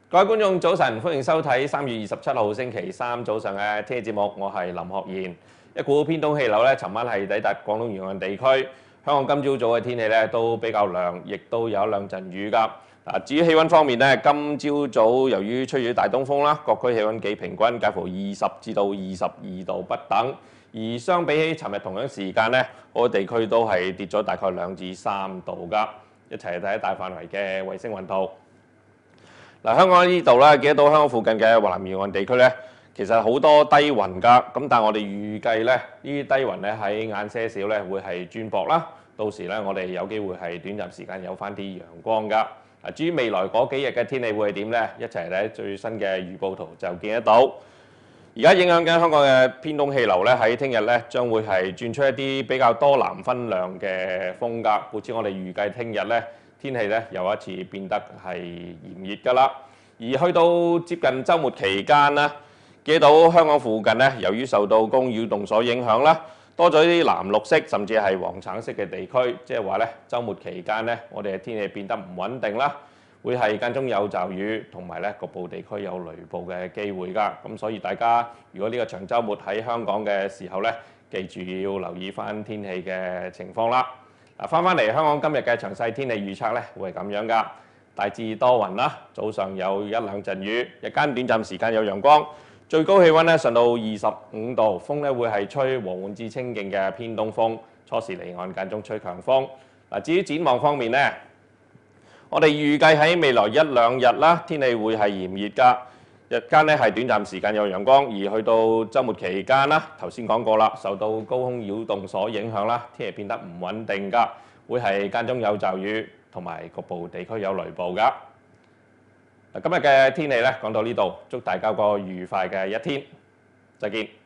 各位觀眾早晨，歡迎收睇3月27號星期三早上嘅天氣節目，我係林學賢。一股偏東氣流咧，尋晚係抵達廣東沿岸地區。香港今朝早嘅天氣咧都比較涼，亦都有一兩陣雨㗎。至於氣温方面咧，今朝早由於吹住大東風啦，各區氣温幾平均，介乎20至到22度不等。而相比起尋日同樣時間咧，好多地區都係跌咗大概2至3度㗎。一齊睇大範圍嘅衛星雲圖。香港喺呢度咧，見得到香港附近嘅華南沿岸地區咧，其實好多低雲㗎。咁但係我哋預計咧，呢啲低雲咧喺晏些少咧會係轉薄啦。到時咧，我哋有機會係短暫時間有翻啲陽光㗎。至於未來嗰幾日嘅天氣會係點咧？一齊睇最新嘅預報圖就見得到。而家影響緊香港嘅偏東氣流咧，喺聽日咧將會係轉出一啲比較多南分量嘅風㗎。故此我哋預計聽日咧，天氣咧又一次變得係炎熱㗎啦，而去到接近週末期間啦，見到香港附近咧，由於受到高空擾動所影響啦，多咗啲藍綠色甚至係黃橙色嘅地區，即係話咧週末期間咧，我哋嘅天氣變得唔穩定啦，會係間中有驟雨，同埋咧局部地區有雷暴嘅機會㗎。咁所以大家如果呢個長週末喺香港嘅時候咧，記住要留意翻天氣嘅情況啦。翻嚟香港今日嘅詳細天氣預測咧，會係咁樣㗎，大致多雲啦，早上有一兩陣雨，日間短暫時間有陽光，最高氣温咧上到25度，風咧會係吹和緩至清勁嘅偏東風，初時離岸間中吹強風。至於展望方面咧，我哋預計喺未來一兩日啦，天氣會係炎熱㗎。日間咧係短暫時間有陽光，而去到週末期間啦，頭先講過啦，受到高空擾動所影響啦，天氣變得唔穩定㗎，會係間中有驟雨，同埋局部地區有雷暴㗎。今日嘅天氣咧講到呢度，祝大家個愉快嘅一天，再見。